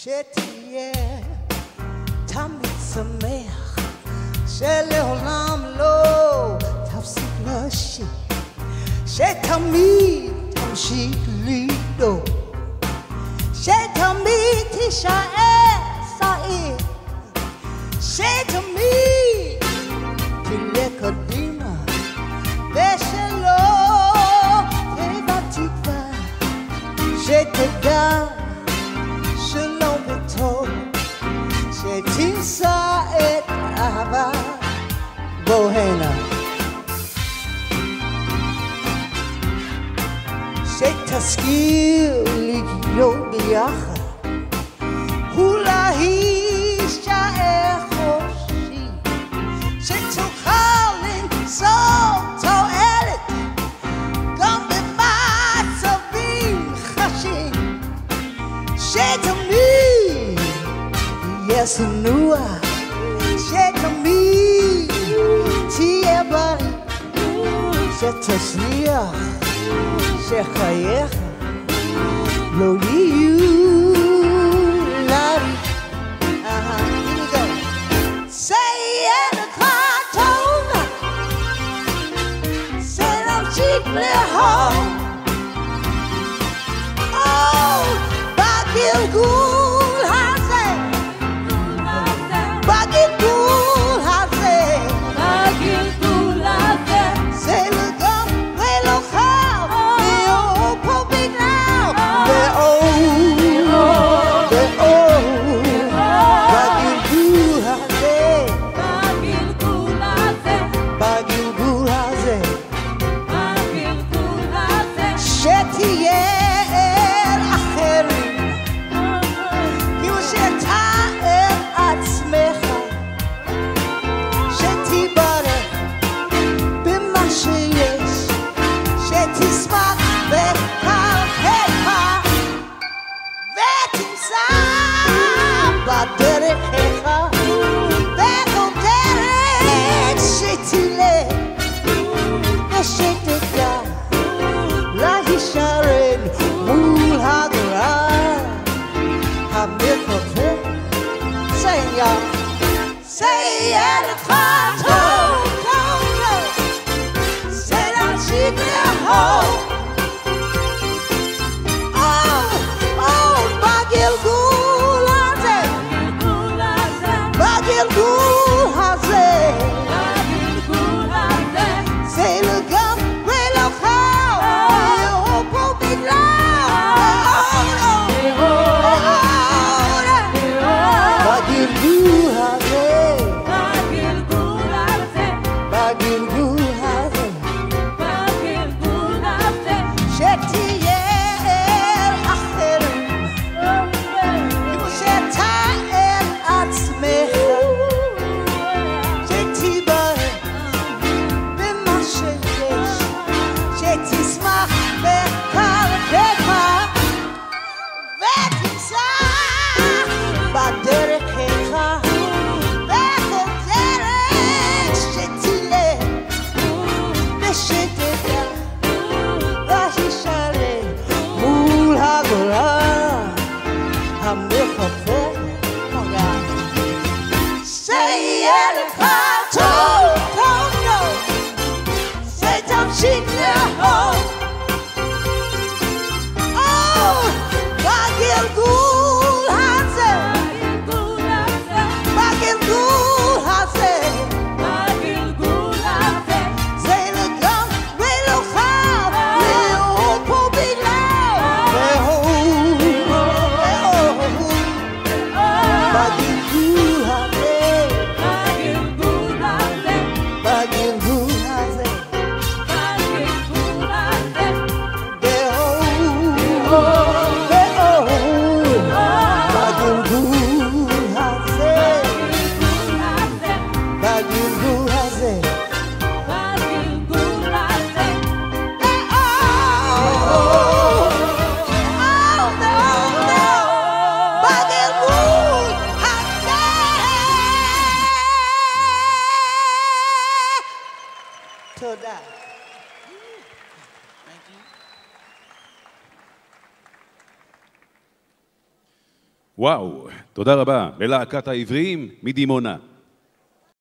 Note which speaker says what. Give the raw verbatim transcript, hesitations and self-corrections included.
Speaker 1: שתהיה תמיד שמח, שלעולם לא תפסיק לשיר, שתמיד תמשיך לדאוג, שתמיד תישאר צעיר, שתמיד תלך קדימה, ושלא תיבא תקווה, שתדע שלום וטוב, שתמצא את האהבה בוא הנה, שתזכיר להיות ביחד ולהישאר חופשי, שתוכל למצוא תועלת גם במצבים קשים, שתמיד יהיה צנוע, שתמיד תהיה בריא, שתצליח, שחייך לא יהיו לריק. Here we go. שיהיה לך טוב, שנמשיך לאהוב, בגלגול הזה, בגלגול הזה, בגלגול הזה, זה לגמרי לא חייב להיות פה בגלל ואור, ואור, בגלגול הזה, בגלגול הזה, בגלגול הזה, בגלגול הזה, שתהיה בדרכך בכל דרך שתלך, ושתדע להישאר מול הגורל המכופף. שיהיה לך טוב, טוב, טוב, שנמשיך לאהוב, בגלגול הזה, בגלגול הזה, בגלגול הזה, זה לגמרי לא חייב להיות פה בגלל בגלגול הזה, בגלגול הזה, בגלגול הזה, בגלגול הזה, שתהיה אחרת, כמו שתאר עצמך, שתיבהל במה שיש, שתשמח בקרבך, ותמצא בדרכך בכל דרך שתלך, ושתדע להישאר מול הגורל המכופף. שיהיה לך טוב, טוב, טוב, שתמשיך לאהוב, בגלגול הזה, בגלגול הזה, בגלגול הזה, זה לגמרי לא חייב להיות פה בגלל ואור, ואור, בגלגול הזה, בגלגול הזה, בגלגול הזה, בגלגול הזה, תודה.
Speaker 2: וואו, תודה רבה ללהקת העבריים מדימונה.